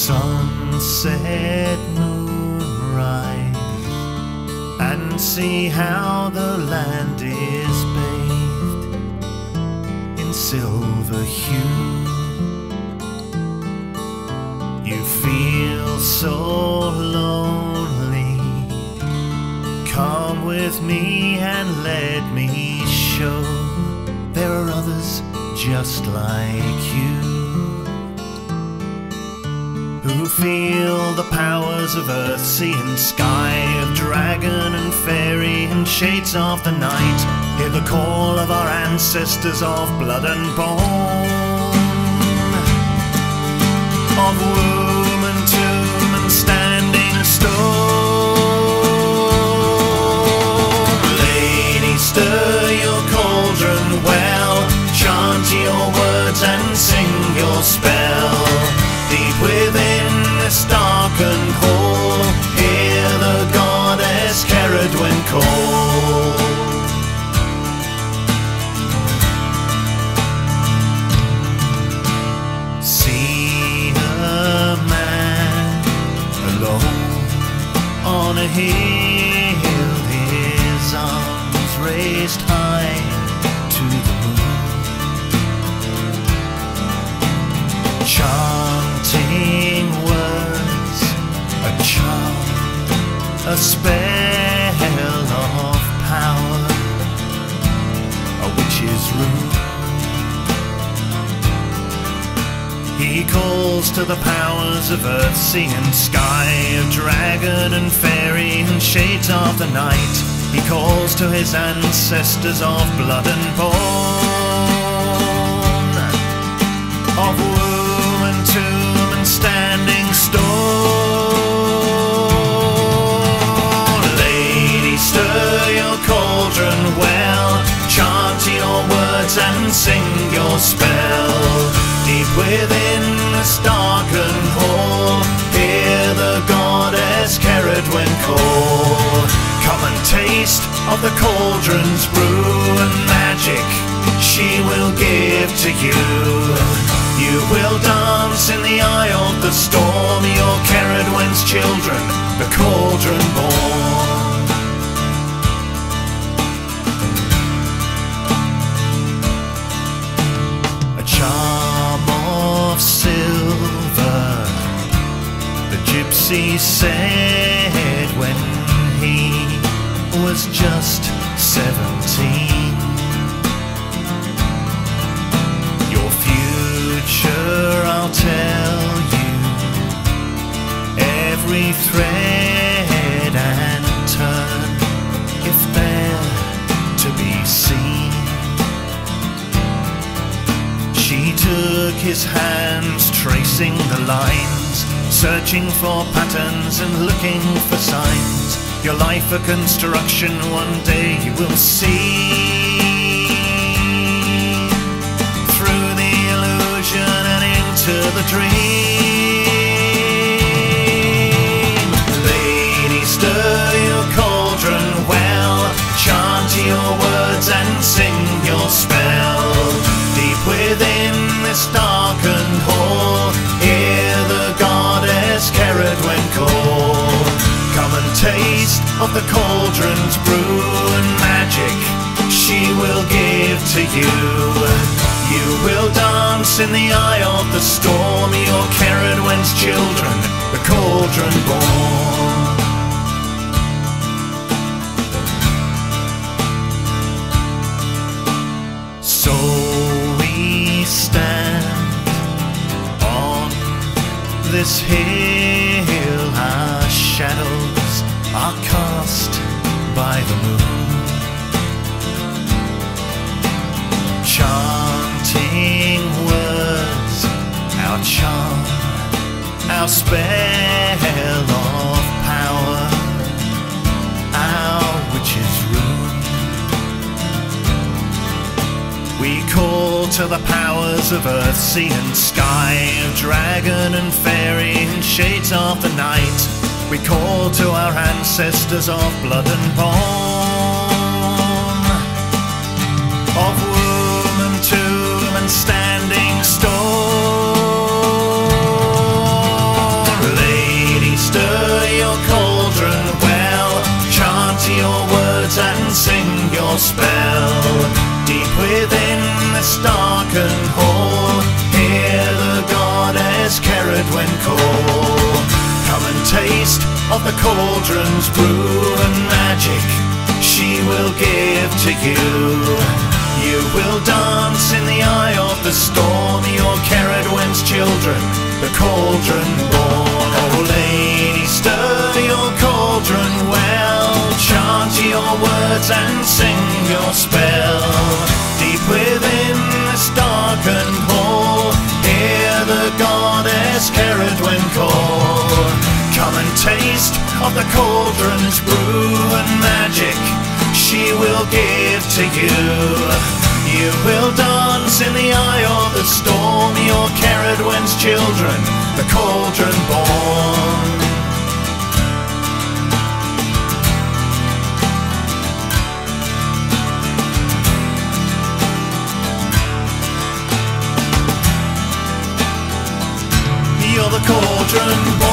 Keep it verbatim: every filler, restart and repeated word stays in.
Sunset, moonrise, and see how the land is bathed in silver hue. You feel so lonely. Come with me and let me show there are others just like you, who feel the powers of earth, sea and sky, of dragon and fairy and shades of the night. Hear the call of our ancestors of blood and bone, of womb and tomb and standing stone. Lady, stir your cauldron well, chant your words and sing your spell. Deep within this darkened hall, hear the goddess Ceridwen call. See a man alone on a hill, his arms raised high to the moon, chanting words, a charm, a spell of power, a witch's rune. He calls to the powers of earth, sea and sky, of dragon and fairy and shades of the night. He calls to his ancestors of blood and bone, of womb and tomb and standing stone. Lady, stir your cauldron well, chant your words and sing your spell. Deep within this darkened hall, hear the goddess Ceridwen call. Come and taste of the cauldron's brew and magic she will give to you. You will dance in the eye of the storm, your Ceridwen's children, the cauldron born. A charm of silver, the gypsy said when he was just seventeen. Your future I'll tell you, every thread and turn, if they're to be seen. She took his hands, tracing the lines, searching for patterns and looking for signs. Your life a construction, one day you will see, through the illusion and into the dream. Lady, stir your cauldron well, chant your words and sing your spell. Deep within this darkened hall, hear the goddess Ceridwen call. Come and taste of the cauldron's brew and magic she will give to you. You will dance in the eye of the storm, your Ceridwen's children, the cauldron born. So we stand on this hill, our shadows are cast by the moon, chanting words, our charm, our spell of power, our witch's rune. We call to the powers of earth, sea and sky, of dragon and fairy and shades of the night. We call to our ancestors of blood and bone, of womb and tomb and standing stone. Cerridwen call. Come and taste of the cauldron's brew and magic she will give to you. You will dance in the eye of the storm, your Cerridwen's children, the cauldron born. Oh lady, stir your cauldron well, chant your words and sing your spell. Deep within this darkened hall, hear the goddess Cerridwen call. Come and taste of the cauldron's brew and magic she will give to you. You will dance in the eye of the storm, your Cerridwen's children, the cauldron born. You're the cauldron born.